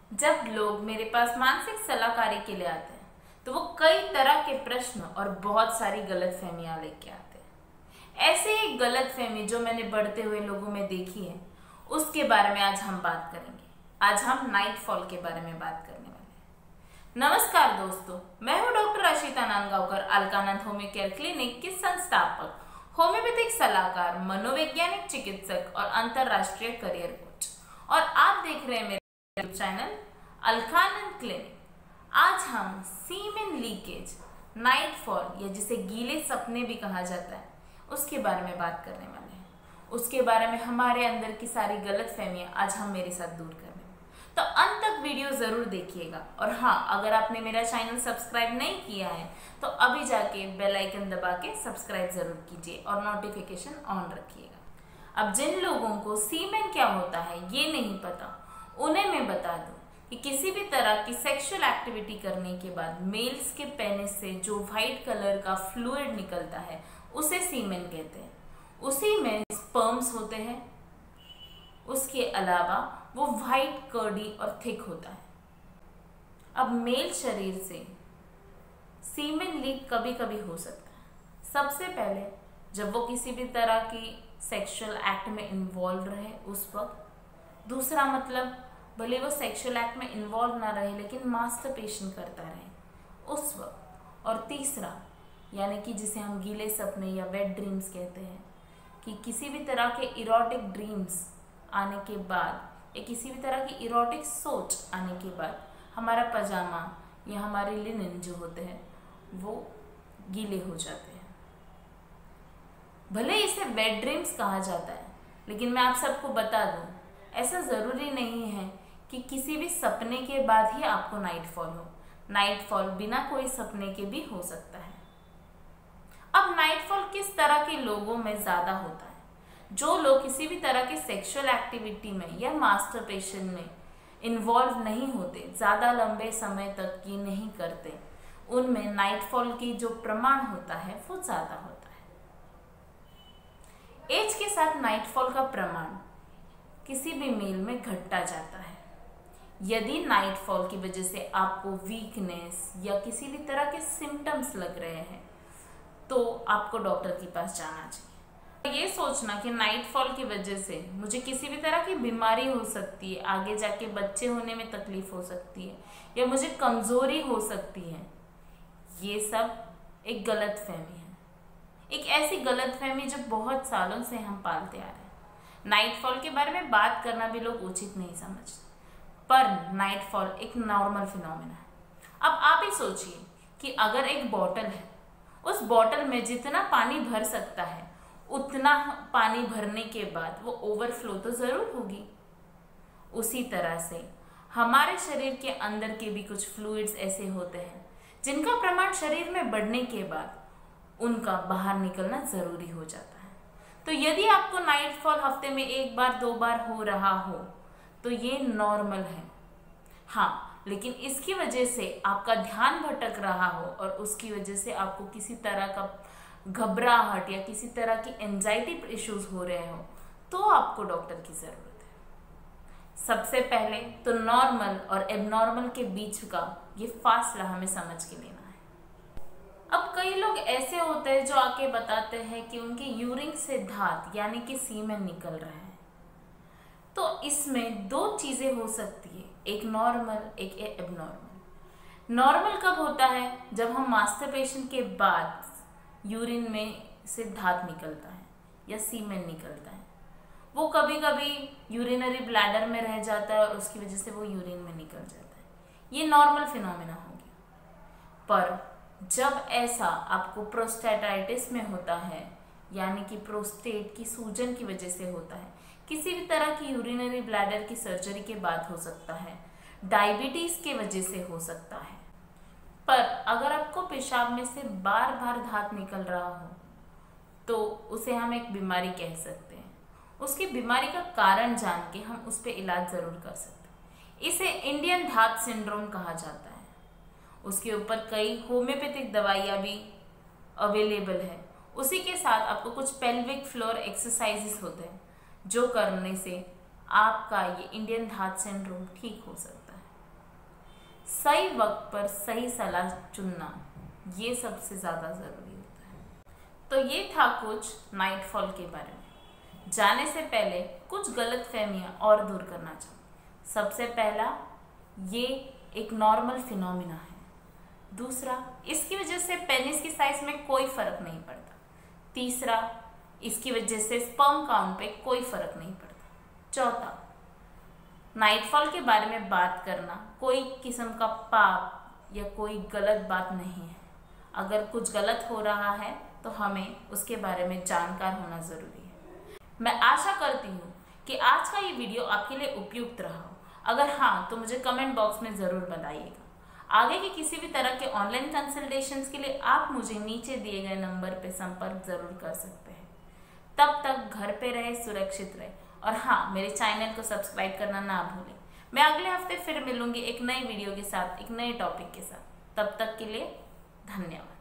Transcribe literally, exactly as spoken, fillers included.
जब लोग मेरे पास मानसिक सलाहकारी के लिए आते हैं तो वो कई तरह के प्रश्न और बहुत सारी गलतफहमियां लेके आते हैं। ऐसे ही गलतफहमी जो मैंने बढ़ते हुए लोगों में देखी है उसके बारे में आज हम बात करेंगे। आज हम नाइट फॉल के बारे में बात करने वाले हैं। नमस्कार दोस्तों, मैं हूँ doctor Ashita Nandgaonkar, Alkanand homeo care clinic की संस्थापक, होम्योपैथिक सलाहकार, मनोवैज्ञानिक चिकित्सक और अंतरराष्ट्रीय करियर कोच, और आप देख रहे हैं मेरे यूट्यूब चैनल अलकानंद क्लिनिक। आज हम सीमेन लीकेज, नाइट फॉल या जिसे गीले सपने भी कहा जाता है उसके बारे में बात करने वाले हैं। उसके बारे में हमारे अंदर की सारी गलतफहमियां आज हम मेरे साथ दूर करेंगे, तो अंत तक वीडियो जरूर देखिएगा। और हाँ, अगर आपने मेरा चैनल सब्सक्राइब नहीं किया है तो अभी जाके बेल आइकन दबा के सब्सक्राइब जरूर कीजिए और नोटिफिकेशन ऑन रखिएगा। अब जिन लोगों को सीमेन क्या होता है ये नहीं पता, उन्हें मैं बता दूं कि किसी भी तरह की सेक्सुअल एक्टिविटी करने के बाद मेल्स के पेनिस से जो व्हाइट कलर का फ्लूइड निकलता है उसे सीमेन कहते हैं। उसी में स्पर्म्स होते हैं। उसके अलावा वो व्हाइट, कर्डी और थिक होता है। अब मेल शरीर से सीमेन लीक कभी कभी हो सकता है। सबसे पहले जब वो किसी भी तरह की सेक्सुअल एक्ट में इन्वॉल्व रहे उस वक्त। दूसरा मतलब भले वो सेक्सुअल एक्ट में इन्वॉल्व ना रहे लेकिन मास्टरबेशन करता रहे उस वक्त। और तीसरा यानी कि जिसे हम गीले सपने या वेट ड्रीम्स कहते हैं, कि किसी भी तरह के इरोटिक ड्रीम्स आने के बाद या किसी भी तरह की इरोटिक सोच आने के बाद हमारा पजामा या हमारे लिनन जो होते हैं वो गीले हो जाते हैं। भले इसे वेट ड्रीम्स कहा जाता है लेकिन मैं आप सबको बता दूं, ऐसा ज़रूरी नहीं है कि किसी भी सपने के बाद ही आपको नाइट फॉल हो। नाइट फॉल बिना कोई सपने के भी हो सकता है। अब नाइट फॉल किस तरह के लोगों में ज़्यादा होता है? जो लोग किसी भी तरह के सेक्सुअल एक्टिविटी में या मास्टरबेशन में इन्वॉल्व नहीं होते, ज़्यादा लंबे समय तक ये नहीं करते, उनमें नाइट फॉल की जो प्रमाण होता है वो ज़्यादा होता है। एज के साथ नाइट फॉल का प्रमाण किसी भी मेल में घटता जाता है। यदि नाइट फॉल की वजह से आपको वीकनेस या किसी भी तरह के सिम्टम्स लग रहे हैं तो आपको डॉक्टर के पास जाना चाहिए। ये सोचना कि नाइट फॉल की वजह से मुझे किसी भी तरह की बीमारी हो सकती है, आगे जाके बच्चे होने में तकलीफ हो सकती है या मुझे कमजोरी हो सकती है, ये सब एक गलत फहमी है। एक ऐसी गलत फहमी जो बहुत सालों से हम पालते आ रहे हैं। नाइट फॉल के बारे में बात करना भी लोग उचित नहीं समझते, पर नाइट फॉल एक नॉर्मल फिनोमेना है। अब आप ही सोचिए कि अगर एक बॉटल है, उस बॉटल में जितना पानी भर सकता है उतना पानी भरने के बाद वो ओवरफ्लो तो ज़रूर होगी। उसी तरह से हमारे शरीर के अंदर के भी कुछ फ्लूइड्स ऐसे होते हैं जिनका प्रमाण शरीर में बढ़ने के बाद उनका बाहर निकलना ज़रूरी हो जाता है। तो यदि आपको नाइट फॉल हफ्ते में एक बार दो बार हो रहा हो तो ये नॉर्मल है। हाँ, लेकिन इसकी वजह से आपका ध्यान भटक रहा हो और उसकी वजह से आपको किसी तरह का घबराहट या किसी तरह की एंजाइटी इश्यूज हो रहे हो तो आपको डॉक्टर की ज़रूरत है। सबसे पहले तो नॉर्मल और एबनॉर्मल के बीच का ये फासला हमें समझ के लेना है। अब कई लोग ऐसे होते हैं जो आके बताते हैं कि उनके यूरिन से धात यानी कि सीमेन निकल रहा है। तो इसमें दो चीज़ें हो सकती है, एक नॉर्मल एक एबनॉर्मल। नॉर्मल कब होता है? जब हम मास्टरबेशन के बाद यूरिन में से धात निकलता है या सीमेन निकलता है। वो कभी कभी यूरिनरी ब्लैडर में रह जाता है और उसकी वजह से वो यूरिन में निकल जाता है। ये नॉर्मल फिनोमेना हो गया। पर जब ऐसा आपको प्रोस्टेटाइटिस में होता है यानी कि प्रोस्टेट की सूजन की वजह से होता है, किसी भी तरह की यूरिनरी ब्लैडर की सर्जरी के बाद हो सकता है, डायबिटीज़ के वजह से हो सकता है, पर अगर आपको पेशाब में से बार बार धात निकल रहा हो तो उसे हम एक बीमारी कह सकते हैं। उसकी बीमारी का कारण जान के हम उस पर इलाज ज़रूर कर सकते हैं। इसे इंडियन धात सिंड्रोम कहा जाता है। उसके ऊपर कई होम्योपैथिक दवाइयाँ भी अवेलेबल है। उसी के साथ आपको कुछ पेल्विक फ्लोर एक्सरसाइजेस होते हैं जो करने से आपका ये इंडियन धात सिंड्रोम ठीक हो सकता है। सही वक्त पर सही सलाह चुनना, ये सबसे ज़्यादा ज़रूरी होता है। तो ये था कुछ नाइटफॉल के बारे में। जाने से पहले कुछ गलतफहमियां और दूर करना चाहूँ। सबसे पहला, ये एक नॉर्मल फिनोमिना है। दूसरा, इसकी वजह से पेनिस की साइज में कोई फर्क नहीं पड़ता। तीसरा, इसकी वजह से स्पर्म काउंट पे कोई फर्क नहीं पड़ता। चौथा, नाइटफॉल के बारे में बात करना कोई किस्म का पाप या कोई गलत बात नहीं है। अगर कुछ गलत हो रहा है तो हमें उसके बारे में जानकार होना ज़रूरी है। मैं आशा करती हूँ कि आज का ये वीडियो आपके लिए उपयुक्त रहा हो। अगर हाँ, तो मुझे कमेंट बॉक्स में ज़रूर बताइएगा। आगे के किसी भी तरह के ऑनलाइन कंसल्टेशंस के लिए आप मुझे नीचे दिए गए नंबर पर संपर्क ज़रूर कर सकते हैं। तब तक घर पे रहे, सुरक्षित रहे, और हाँ, मेरे चैनल को सब्सक्राइब करना ना भूलें। मैं अगले हफ्ते फिर मिलूंगी एक नई वीडियो के साथ, एक नए टॉपिक के साथ। तब तक के लिए धन्यवाद।